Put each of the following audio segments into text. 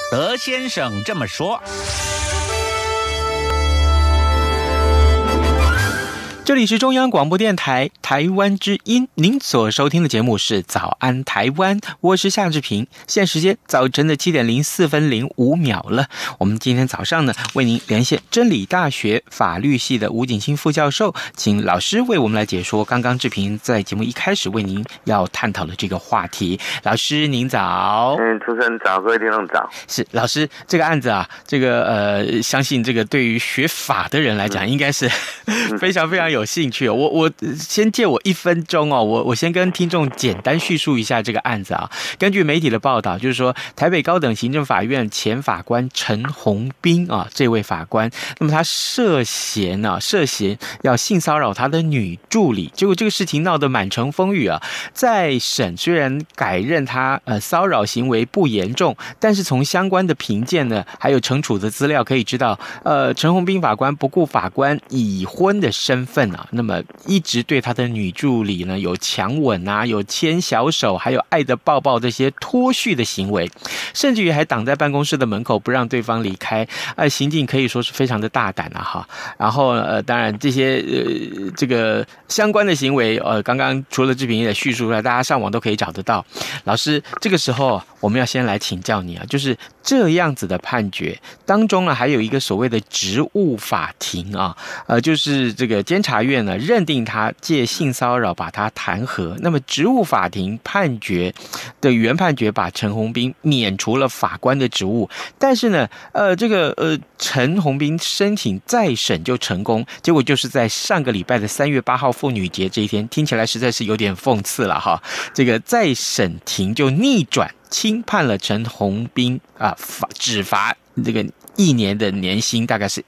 德先生这么说。这里是中央广播电台台湾之音，您所收听的节目是早安台湾，我是夏志平。现在时间早晨的7:04:05了。我们今天早上呢，为您连线真理大学法律系的吴景清副教授，请老师为我们来解说刚刚志平在节目一开始为您要探讨的这个话题。老师您早。 主持人早，各位听众早。 是老师，这个案子啊，这个相信这个对于学法的人来讲，应该是非常非常有兴趣。我先借我1分钟哦，我先跟听众简单叙述一下这个案子啊。根据媒体的报道，就是说台北高等行政法院前法官陈宏斌啊，这位法官，那么他涉嫌要性骚扰他的女助理，结果这个事情闹得满城风雨啊。在审虽然改认他骚扰行为不严重，但是从相关的评鉴呢，还有惩处的资料可以知道，陈宏斌法官不顾法官已婚的身份啊，那么一直对他的女助理呢有强吻啊，有牵小手，还有爱的抱抱这些脱序的行为，甚至于还挡在办公室的门口不让对方离开，行径可以说是非常的大胆啊哈。然后当然这些这个相关的行为，刚刚除了志平也叙述出来，大家上网都可以找得到。老师，这个时候我们要先来请教你啊，就是这样子的判决当中呢，还有一个所谓的职务法庭啊，就是这个监察院呢认定他借性骚扰把他弹劾，那么职务法庭判决的原判决把陈宏斌免除了法官的职务，但是呢，陈宏斌申请再审就成功，结果就是在上个礼拜的3月8号妇女节这一天，听起来实在是有点讽刺了哈。这个再审庭就逆转轻判了陈宏斌啊，只罚这个1年的年薪大概是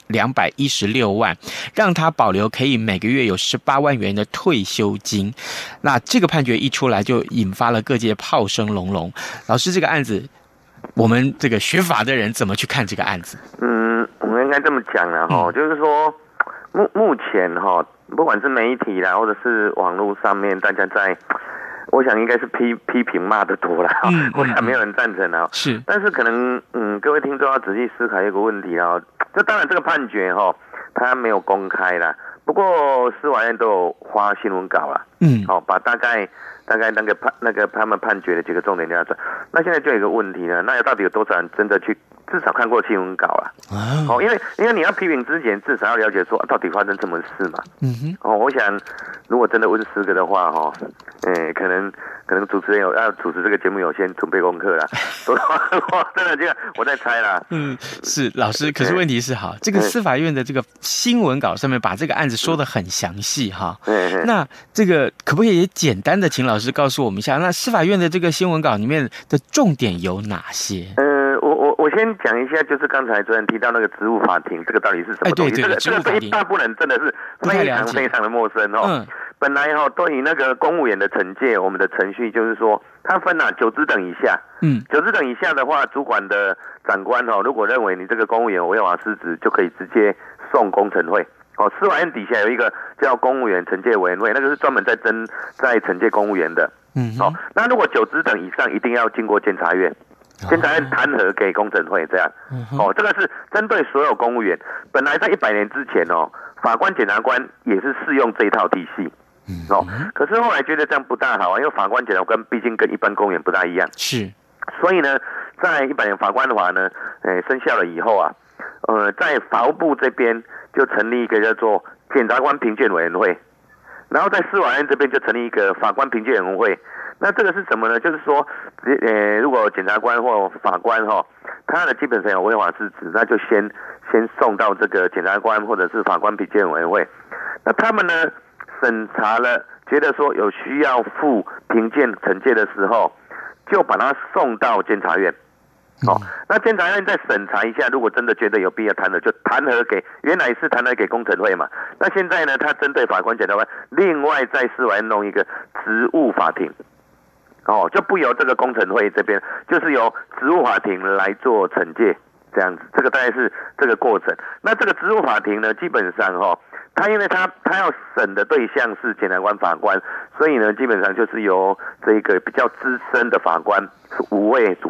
216万，让他保留可以每个月有18万元的退休金。那这个判决一出来，就引发了各界炮声隆隆。老师，这个案子，我们这个学法的人怎么去看这个案子？ 我们应该这么讲了哈，就是说目前哈，不管是媒体啦，或者是网络上面，大家在。我想应该是批评骂得多了，我想没有人赞成啊。是，但是可能各位听众要仔细思考一个问题啊。这当然这个判决哈，它没有公开啦，不过司法院都有发新闻稿啦。把大概那个他们判决的几个重点给他说。那现在就有一个问题呢，那到底有多少人真的去至少看过新闻稿啊？因为你要批评之前，至少要了解说到底发生什么事嘛。我想如果真的问10个的话哈，可能主持人要主持这个节目有先准备功课啦。真的这个我在猜啦。 是老师，可是问题是哈，这个司法院的这个新闻稿上面把这个案子说得很详细哈。那这个可不可以也简单的请老师告诉我们一下，那司法院的这个新闻稿里面的重点有哪些？ 我先讲一下，就是刚才昨天提到那个职务法庭，这个到底是什么东西？这个对一大部分人真的是非常非常的陌生哦。本来对于那个公务员的惩戒，我们的程序就是说，它分9职等以下。9职等以下的话，主管的长官如果认为你这个公务员违法失职，就可以直接送工程会。司法院底下有一个叫公务员惩戒委员会，那个是专门在惩戒公务员的。那如果9职等以上，一定要经过监察院。监察院弹劾给公证会这样，这个是针对所有公务员。本来在100年之前法官、检察官也是适用这一套体系，可是后来觉得这样不大好啊，因为法官、检察官毕竟跟一般公务员不大一样，是，所以呢，在100年法官法呢，生效了以后啊，在法务部这边就成立一个叫做检察官评鉴委员会，然后在司法院这边就成立一个法官评鉴委员会。那这个是什么呢？就是说，如果检察官或法官他的基本上有违法失职，那就先送到这个检察官或者是法官评鉴委员会。那他们呢审查了，觉得说有需要负评鉴惩戒的时候，就把他送到监察院。那监察院再审查一下，如果真的觉得有必要弹劾，就弹劾给原来是弹劾给公惩会嘛。那现在呢，他针对法官、检察官，另外在司法院弄一个职务法庭。就不由这个公惩会这边，就是由职务法庭来做惩戒，这样子。这个大概是这个过程。那这个职务法庭呢，基本上他因为他要审的对象是检察官、法官，所以呢，基本上就是由这个比较资深的法官是5位组成。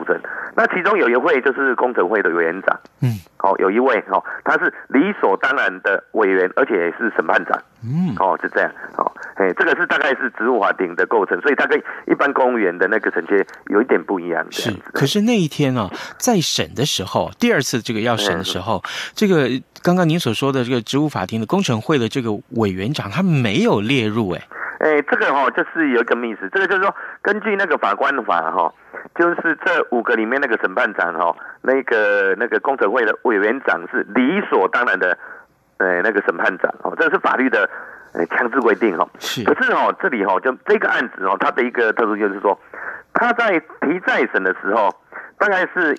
那其中有一位就是工程会的委员长，有一位他是理所当然的委员，而且也是审判长，是这样，这个是大概是职务法庭的构成，所以它跟一般公务员的那个惩戒有一点不一样。 是，可是那一天啊，在审的时候，第二次这个要审的时候，这个刚刚您所说的这个职务法庭的工程会的这个委员长，他没有列入这个就是有一个密室，这个就是说，根据那个法官法就是这5个里面那个审判长那个工程会的委员长是理所当然的那个审判长这个是法律的强制规定是。 可是这里就这个案子它的一个特殊就是说，他在提再审的时候，大概是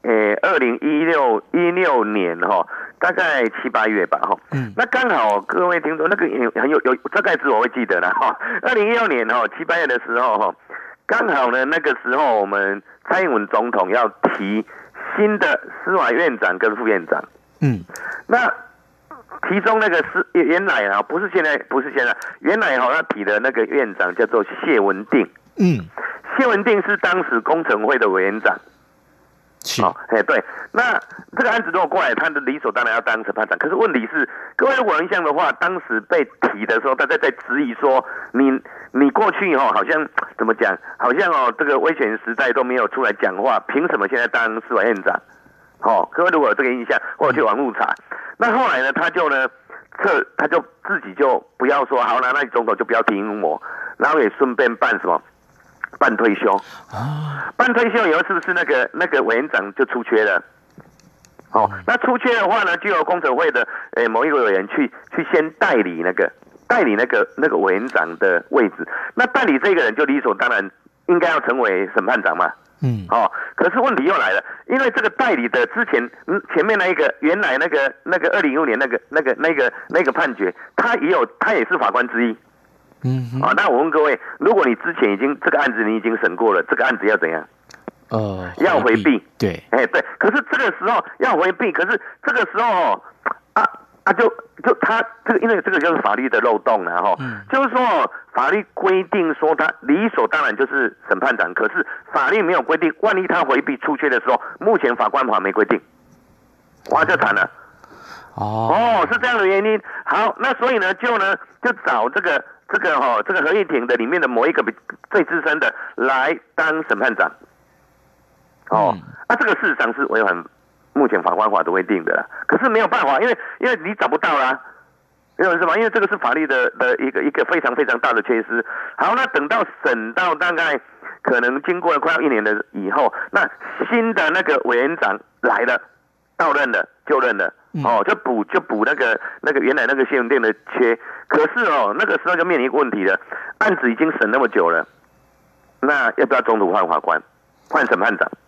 2016年大概7、8月吧那刚好各位听众那个很有大概是我会记得啦2016年7、8月的时候刚好呢那个时候我们蔡英文总统要提新的司法院长跟副院长那其中那个是原来不是现在原来他提的那个院长叫做谢文定谢文定是当时工程会的委员长对，那这个案子如果过来，他的理所当然要当审判长。可是问题是，各位如果有印象的话，当时被提的时候，大家在质疑说，你过去好像怎么讲，好像这个威权时代都没有出来讲话，凭什么现在当司法院长？各位如果有这个印象，或者去网路查，那后来呢，他就自己就不要说好了，那你总统就不要听我，然后也顺便办什么？办退休办退休以后，是不是那个委员长就出缺了？那出缺的话呢，就由工程会的某一个委员去先代理那个委员长的位置。那代理这个人就理所当然应该要成为审判长嘛。可是问题又来了，因为这个代理的之前前面那一个原来那个2015年那个判决，他也是法官之一。那我问各位，如果你之前这个案子你已经审过了，这个案子要怎样？要回避。 对， 对。可是这个时候要回避，可是这个时候就他这个，因为这个就是法律的漏洞了就是说法律规定说他理所当然就是审判长，可是法律没有规定，万一他回避出缺的时候，目前法官法没规定，哇就惨了。是这样的原因。好，那所以呢就找这个合议庭的里面的某一个最资深的来当审判长。这个事实上是违反目前法官法的规定的啦，可是没有办法，因为你找不到啦，没有是吧？因为这个是法律的一个非常非常大的缺失。好，那等到审到大概可能经过了快要1年的以后，那新的那个委员长来了，到任了，就任了。就补那个原来那个谢文定的缺，可是那个时候就面临一个问题了，案子已经审那么久了，那要不要中途换法官，换审判长？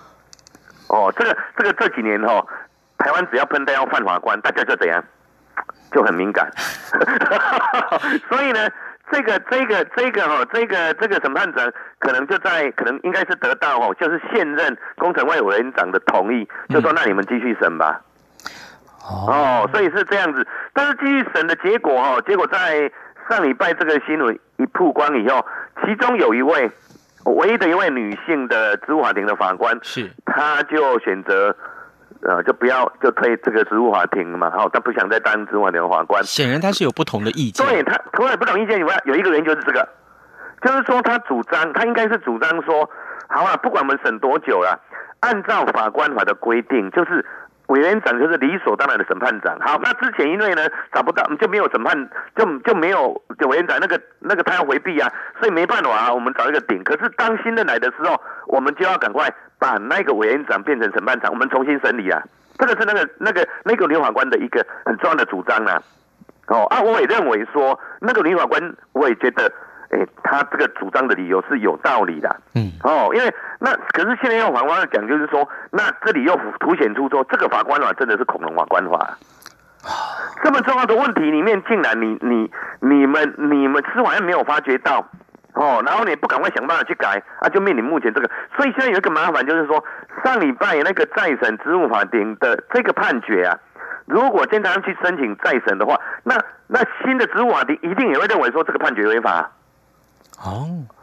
这几年台湾只要喷到要换法官，大家就怎样，就很敏感，所以呢，这个审判长可能应该是得到就是现任工程会委员长的同意，就说那你们继续审吧。所以是这样子，但是继续审的结果在上礼拜这个新闻一曝光以后，其中有一位唯一的一位女性的职务法庭的法官，她就选择就不要就推这个职务法庭嘛，她不想再当职务法庭的法官。 显然她是有不同的意见。 对，她除了不同意见以外，有一个原因就是这个，就是说她应该是主张说，好了，不管我们审多久了，按照法官法的规定，就是委员长就是理所当然的审判长。好，那之前因为呢找不到，就没有审判，就没有委员长那个他要回避啊，所以没办法我们找一个顶。可是当新的来的时候，我们就要赶快把那个委员长变成审判长，我们重新审理啊。这个是那个女法官的一个很重要的主张啊。我也认为说那个女法官，我也觉得。他这个主张的理由是有道理的，因为可是现在用法官讲，就是说，那这里又凸显出说，这个法官法真的是恐龙法官法，这么重要的问题里面，竟然你们司法院没有发觉到，然后你不赶快想办法去改就面临目前这个，所以现在有一个麻烦，就是说上礼拜那个再审职务法庭的这个判决啊。如果经常去申请再审的话，那新的职务法庭一定也会认为说这个判决违法。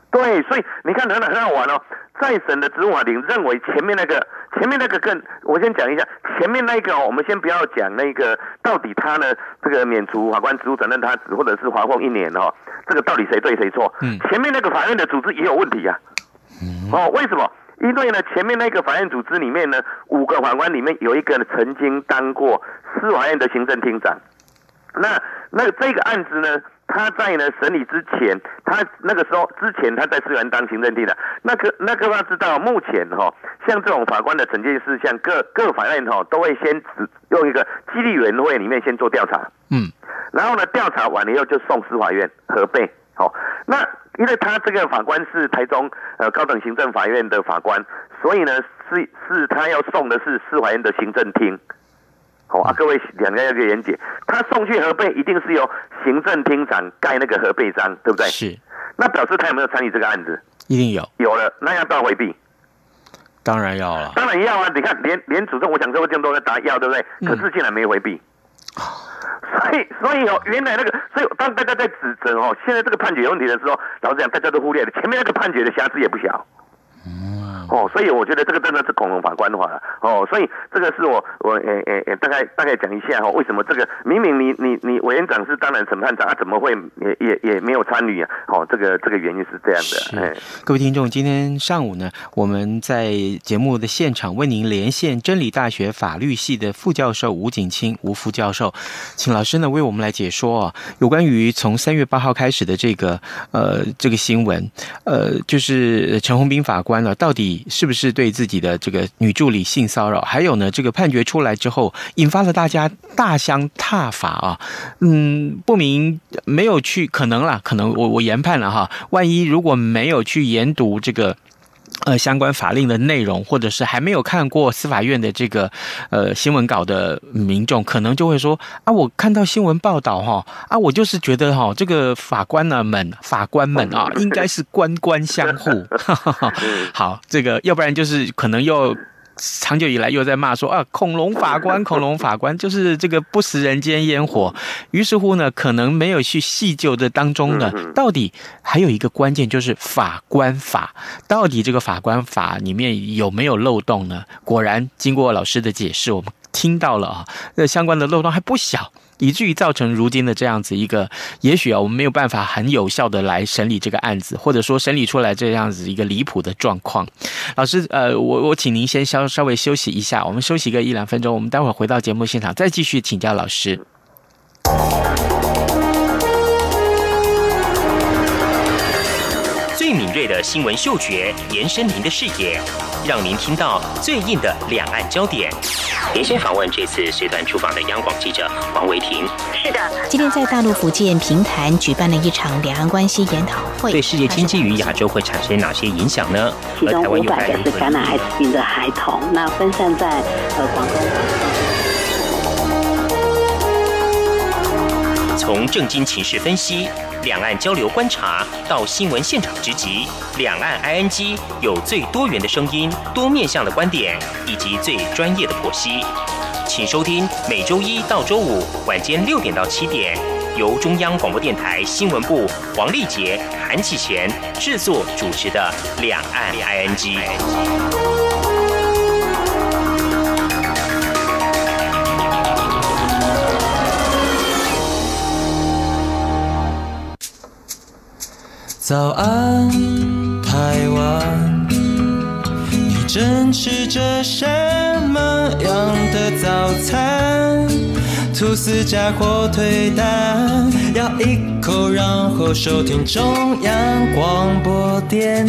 对，所以你看很好玩哦。再审的职务法庭认为前面那个更，我先讲一下前面那个哦，我们先不要讲那个到底他呢这个免除法官职务责任他职或者是罚俸1年哦，这个到底谁对谁错？前面那个法院的组织也有问题啊。哦，为什么？因为呢，前面那个法院组织里面呢，5个法官里面有一个曾经当过司法院的行政厅长。那这个案子呢，他在呢审理之前，他那个时候之前他在司法院当行政厅长。那个要知道，目前像这种法官的惩戒事项，各法院都会先用一个纪律委员会里面先做调查，然后呢调查完了以后就送司法院核备。那因为他这个法官是台中高等行政法院的法官，所以呢是他要送的是司法院的行政厅。各位两个要个严解，他送去核备一定是由行政厅长盖那个核备章，对不对？ 是。 那表示他有没有参与这个案子？ 一定有。有了，那要不要回避？ 当然要了。 当然要啊！你看，连主政我想说这么多的答要，对不对？可是竟然没回避。所以原来所以当大家在指责现在这个判决有问题的时候，老实讲，大家都忽略了前面那个判决的瑕疵也不小。所以我觉得这个真的是恐龙法官化了。所以这个是我大概讲一下为什么这个明明你委员长是当然审判长，怎么会也没有参与啊？这个原因是这样的。 各位听众，今天上午呢，我们在节目的现场为您连线真理大学法律系的副教授吴景清吴副教授，请老师呢为我们来解说有关于从3月8号开始的这个新闻，就是陈宏斌法官呢到底是不是对自己的这个女助理性骚扰，还有呢这个判决出来之后引发了大家大相挞伐啊。不明没有去可能我研判了万一如果没有去研读这个相关法令的内容，或者是还没有看过司法院的这个新闻稿的民众，可能就会说我看到新闻报道我就是觉得这个法官们应该是官官相护。好，这个要不然就是可能又长久以来又在骂说恐龙法官就是这个不食人间烟火。于是乎呢，可能没有去细究的当中呢，到底还有一个关键就是法官法，到底这个法官法里面有没有漏洞呢？果然经过老师的解释，我们听到了相关的漏洞还不小，以至于造成如今的这样子一个，也许我们没有办法很有效的来审理这个案子，或者说审理出来这样子一个离谱的状况。老师，我请您先稍微休息一下，我们休息个1-2分钟，我们待会儿回到节目现场再继续请教老师。 最敏锐的新闻嗅觉，延伸您的视野，让您听到最硬的两岸焦点。连线访问这次随团出访的央广记者黄维婷。 是的，今天在大陆福建平潭举办了一场两岸关系研讨会， 对世界经济与亚洲会产生哪些影响呢？ 其中500个是感染艾滋病的孩童，那分散在广东。 从政经情势分析、两岸交流观察到新闻现场直击，两岸 ING 有最多元的声音、多面向的观点以及最专业的剖析。请收听每周1到周5晚间6点到7点，由中央广播电台新闻部黄丽杰、韩启贤制作主持的《两岸 ING》。 早安，台湾，你正吃着什么样的早餐？吐司加火腿蛋，咬一口，然后收听中央广播电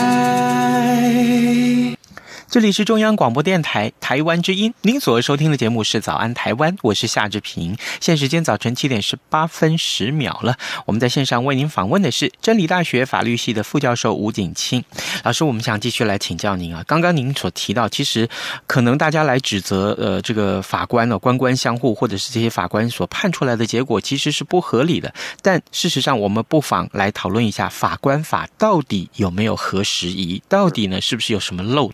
台。 这里是中央广播电台台湾之音，您所收听的节目是早安台湾，我是夏志平。现在时间早晨7点18分10秒了。我们在线上为您访问的是真理大学法律系的副教授吴景清老师。我们想继续来请教您刚刚您所提到，其实可能大家来指责这个法官官官相护，或者是这些法官所判出来的结果其实是不合理的。但事实上，我们不妨来讨论一下法官法到底有没有合时宜，到底呢是不是有什么漏洞？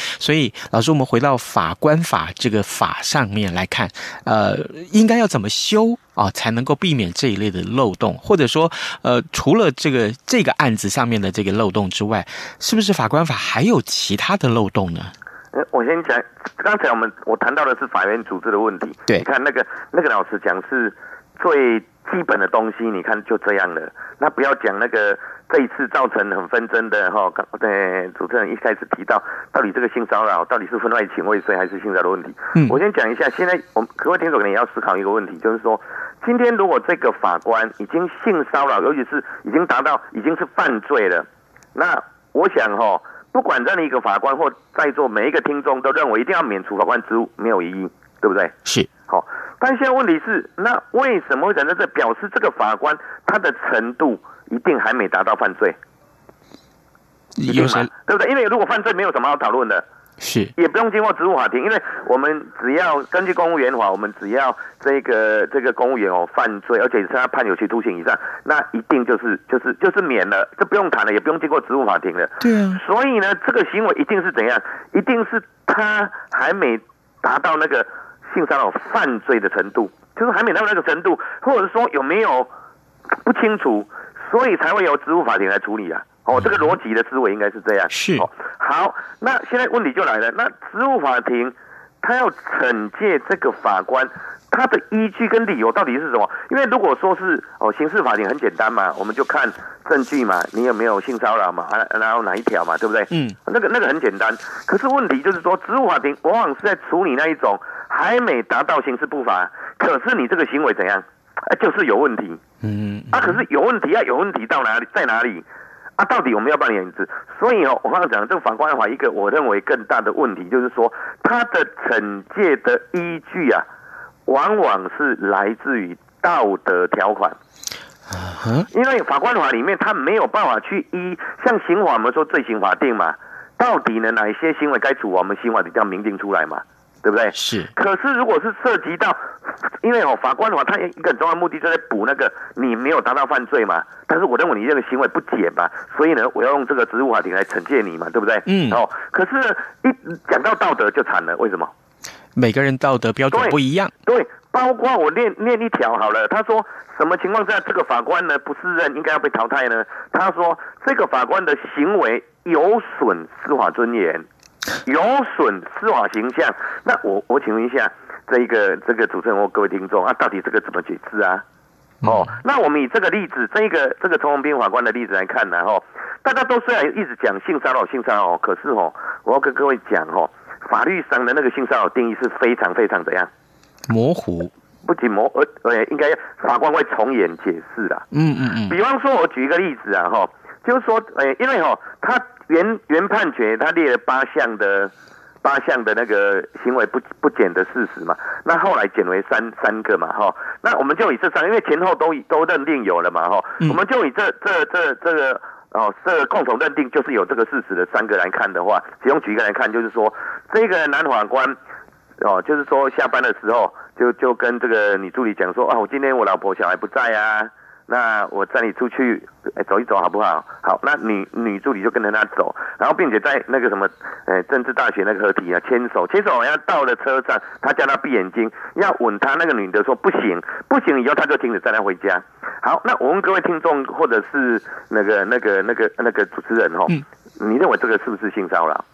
所以老师，我们回到法官法这个法上面来看，应该要怎么修啊，才能够避免这一类的漏洞？或者说，除了这个案子上面的这个漏洞之外，是不是法官法还有其他的漏洞呢？ 我先讲，刚才我谈到的是法院组织的问题。 对， 你看那个老师讲是最基本的东西，你看就这样了。那不要讲那个这一次造成很纷争的哈，主持人一开始提到，到底这个性骚扰到底是婚外情未遂还是性骚扰的问题？我先讲一下，现在各位听众可能也要思考一个问题，就是说，今天如果这个法官已经性骚扰，尤其是已经达到已经是犯罪了，那我想不管任何一个法官或在座每一个听众都认为一定要免除法官职务，没有异议，对不对？ 是。 但现在问题是，那为什么会产生这表示这个法官他的程度一定还没达到犯罪？ 有谁对不对？因为如果犯罪没有什么好讨论的， 是也不用经过职务法庭，因为我们只要根据公务员法，我们只要这个公务员犯罪，而且是他判有期徒刑以上，那一定就是免了，这不用谈了，也不用经过职务法庭了。 对啊。 所以呢，这个行为一定是怎样？一定是他还没达到那个性骚扰犯罪的程度，就是还没到那个程度，或者说有没有不清楚，所以才会由职务法庭来处理啊。这个逻辑的思维应该是这样。 是。 好，那现在问题就来了，那职务法庭他要惩戒这个法官，他的依据跟理由到底是什么？因为如果说是刑事法庭很简单嘛，我们就看证据嘛，你有没有性骚扰嘛，然后哪一条嘛，对不对？那个很简单。可是问题就是说，职务法庭往往是在处理那一种还没达到刑事部法，可是你这个行为怎样，就是有问题。可是有问题有问题到哪里，在哪里？到底我们要不要研制？所以我刚刚讲这个法官法，一个我认为更大的问题就是说，他的惩戒的依据往往是来自于道德条款。因为法官法里面他没有办法去像刑法我们说罪刑法定嘛，到底呢哪一些行为该处，我们刑法比较明定出来嘛，对不对？ 是。 可是如果是涉及到，因为法官法它一个很重要的目的就在补那个你没有达到犯罪嘛，但是我认为你这个行为不检嘛，所以呢我要用这个职务法庭来惩戒你嘛，对不对？可是呢一讲到道德就惨了，为什么？ 每个人道德标准不一样。 对，包括我念一条好了，他说什么情况下这个法官呢不适任应该要被淘汰呢？他说这个法官的行为有损司法尊严，有损司法形象。那我请问一下这个主持人或各位听众到底这个怎么解释啊？那我们以这个例子，这个陈宏斌法官的例子来看呢，大家都虽然一直讲性骚扰，可是我要跟各位讲法律上的那个性骚扰定义是非常非常怎样模糊， 不仅应该法官会从严解释啦。比方说我举一个例子就是说因为他原判决他列了8项的那个行为不检的事实嘛，那后来减为三个嘛那我们就以这3个，因为前后都认定有了嘛我们就以这个共同认定就是有这个事实的3个来看的话，其中举一个来看，就是说这个男法官就是说下班的时候就跟这个女助理讲说我今天我老婆小孩不在啊，那我载你出去走一走好不好？好，那女助理就跟着他走，然后并且在那个什么政治大学那个合体牵手，要到了车上，他叫他闭眼睛，要吻他，那个女的说不行以后他就停止载他回家。好，那我问各位听众或者是那个主持人你认为这个是不是性骚扰？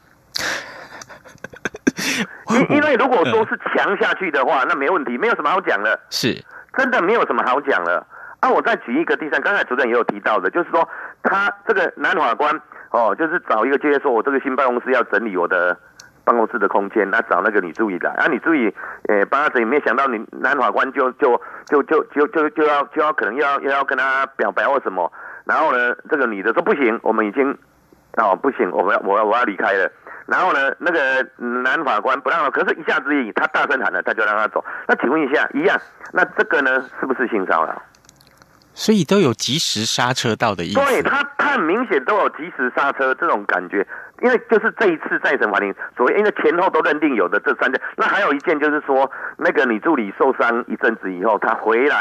因为如果说是强下去的话，那没问题，没有什么好讲的， 是真的没有什么好讲了。我再举一个第3，刚才主持人也有提到的，就是说他这个男法官就是找一个介说我这个新办公室要整理我的办公室的空间，那找那个女助理来，女助理帮他整理，没想到男法官就要可能要跟他表白或什么，然后呢这个女的说不行，我们已经不行，我要离开了。然后呢，那个男法官不让他，可是一下子他大声喊了，他就让他走。那请问一下，一样，那这个呢是不是性骚扰？ 所以都有及时刹车道的意思。 对，他很明显都有及时刹车这种感觉，因为就是这一次再审法庭所谓，因为前后都认定有的这3件，那还有一件就是说，那个女助理受伤一阵子以后，她回来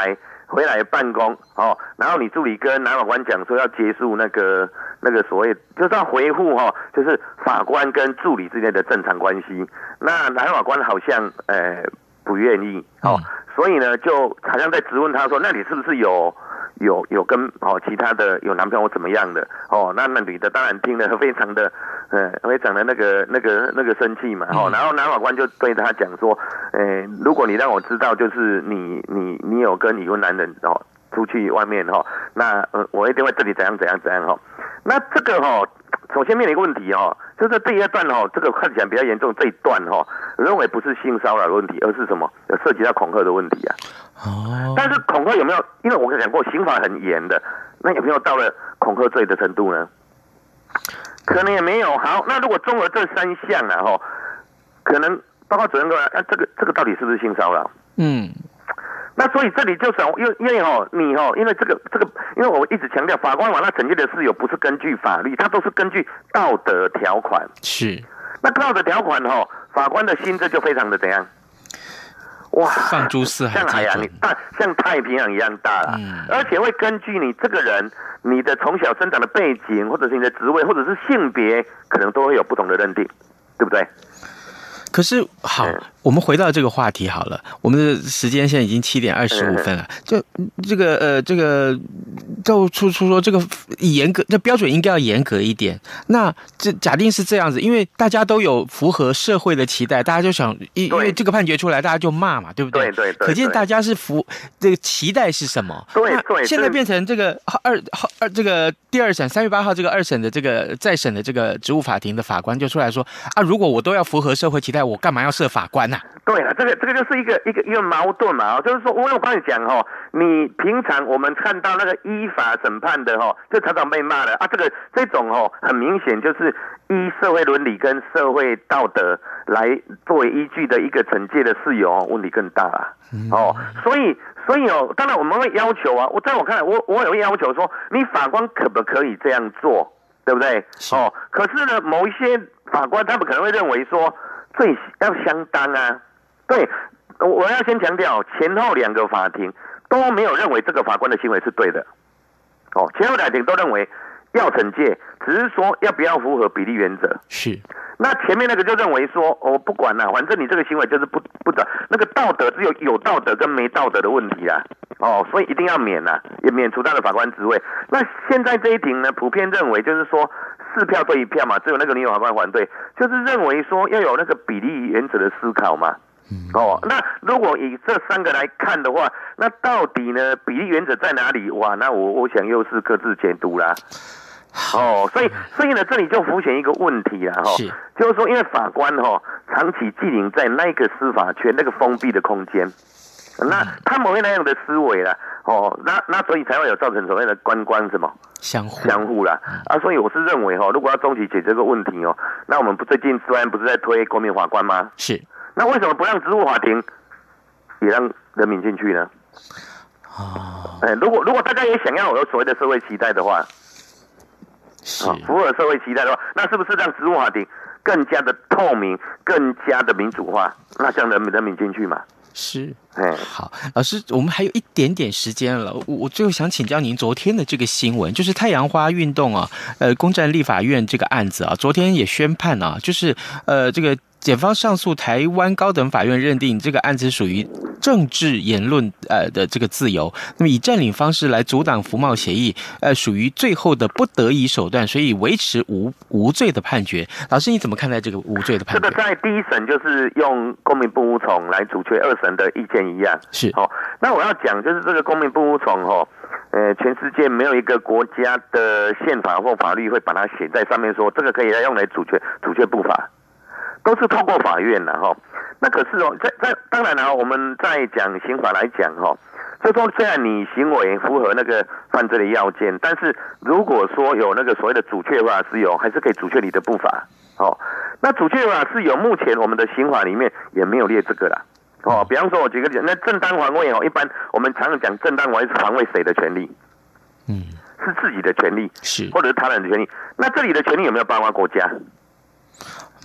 回来办公哦，然后你助理跟男法官讲说要结束那个所谓就是要回复哦，就是法官跟助理之间的正常关系。那男法官好像不愿意哦，所以呢就好像在质问他说，那你是不是有跟其他的有男朋友怎么样的哦？那女的当然听了非常的那个生气嘛哦，然后男法官就对他讲说，如果你让我知道就是你有跟已婚男人哦出去外面哦，那我一定会对你怎样哦。那这个首先面临一个问题就是第二段这个看起来比较严重，这一段我认为不是性骚扰的问题，而是什么？涉及到恐吓的问题啊。哦。但是恐吓有没有？因为我讲过刑法很严的，那有没有到了恐吓罪的程度呢？可能也没有。好，那如果综合这三项啊可能包括主任官这个到底是不是性骚扰？嗯。那所以这里就想，因为你因为这个，因为我一直强调，法官往那惩戒的事由不是根据法律，它都是根据道德条款。 是。那道德条款法官的心这就非常的怎样？哇， 放诸四海， 像海洋像太平洋一样大了。而且会根据你这个人，你的从小生长的背景，或者是你的职位，或者是性别，可能都会有不同的认定，对不对？ 可是好，我们回到这个话题好了。我们的时间现在已经7点25分了。就这个就出说这个严格，这标准应该要严格一点。那这假定是这样子，因为大家都有符合社会的期待，大家就想，因为这个判决出来，大家就骂嘛，对不对？ 对。 可见大家是这个期待是什么？ 对。 现在变成这个这个第二审3月8号这个2审的这个再审的这个职务法庭的法官就出来说啊，如果我都要符合社会期待，我干嘛要设法官啊？ 对了，这个就是一个矛盾嘛，就是说，我刚才讲你平常我们看到那个依法审判的就常常被骂了啊，这种很明显就是依社会伦理跟社会道德来作为依据的一个惩戒的事由问题更大了所以当然我们会要求啊，在我看来，我也会要求说，你法官可不可以这样做，对不对？可是呢，某一些法官他们可能会认为说，罪要相当啊。对，我要先强调，前后2个法庭都没有认为这个法官的行为是对的。前后2庭都认为要惩戒，只是说要不要符合比例原则。 是。 那前面那个就认为说，不管啦，反正你这个行为就是不的，那个道德只有道德跟没道德的问题啦。所以一定要免啦，也免除他的法官职位。那现在这一庭呢，普遍认为就是说4票对1票嘛，只有那个女法官反对，就是认为说要有那个比例原则的思考嘛。那如果以这3个来看的话，那到底呢比例原则在哪里？哇，那我想又是各自解读啦。所以呢，这里就浮现一个问题啦，就是说，因为法官长期寄临在那个司法圈那个封闭的空间，那他们会那样的思维啦，那所以才会有造成所谓的官什么相互啦啊，所以我是认为如果要终极解决这个问题那我们最近虽然不是在推国民法官吗？ 是。 那为什么不让职务法庭也让人民进去呢？如果大家也想要有所谓的社会期待的话，符合社会期待的话，那是不是让职务法庭更加的透明、更加的民主化？那这样人民进去嘛？ 是。好，老师，我们还有一点点时间了，我最后想请教您昨天的这个新闻，就是太阳花运动攻占立法院这个案子昨天也宣判就是这个检方上诉台湾高等法院认定这个案子属于政治言论的这个自由，那么以占领方式来阻挡服贸协议，属于最后的不得已手段，所以维持无罪的判决。老师，你怎么看待这个无罪的判决？ 这个在第1审就是用公民不服从来阻却，2审的意见一样。 是。 那我要讲就是这个公民不服从全世界没有一个国家的宪法或法律会把它写在上面说这个可以用来阻却不法。都是透过法院啦那可是当然我们在讲刑法来讲就说虽然你行为符合那个犯罪的要件，但是如果说有那个所谓的阻却法事由，还是可以阻却你的不法那阻却法事由目前我们的刑法里面也没有列这个啦比方说我举个例子，那正当防卫一般我们常常讲正当防卫是防卫谁的权利？是自己的权利， 是或者是他人的权利。那这里的权利有没有包括国家？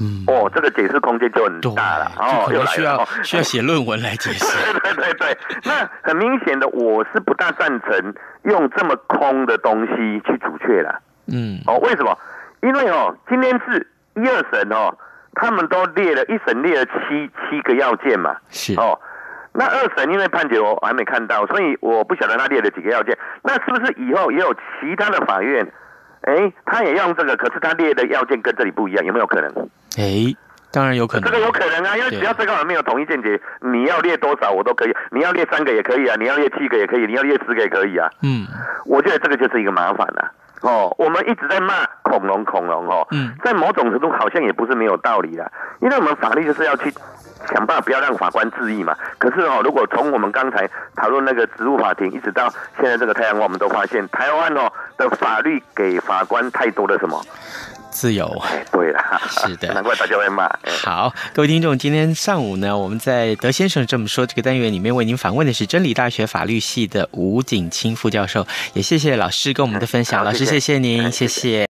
这个解释空间就很大了可能需要写论文来解释。 对，那很明显的，我是不大赞成用这么空的东西去阻却啦。为什么？因为今天是1、2审他们都列了，1审列了七个要件嘛。 是那2审因为判决我还没看到，所以我不晓得他列了几个要件。那是不是以后也有其他的法院，他也用这个，可是他列的要件跟这里不一样，有没有可能？ 当然有可能， 这个有可能啊，因为只要最高法没有统一见解，你要列多少我都可以，你要列3个也可以啊，你要列7个也可以，你要列10个也可以啊。我觉得这个就是一个麻烦啊。我们一直在骂恐龙在某种程度好像也不是没有道理啦，因为我们法律就是要去想办法不要让法官质疑嘛。可是如果从我们刚才讨论那个职务法庭，一直到现在这个太阳花，我们都发现台湾的法律给法官太多的什么自由。 对啦， 是的， 难怪大家会骂。 好，各位听众，今天上午呢，我们在德先生这么说这个单元里面为您访问的是真理大学法律系的吴景清副教授，也谢谢老师跟我们的分享，老师谢谢您，谢谢。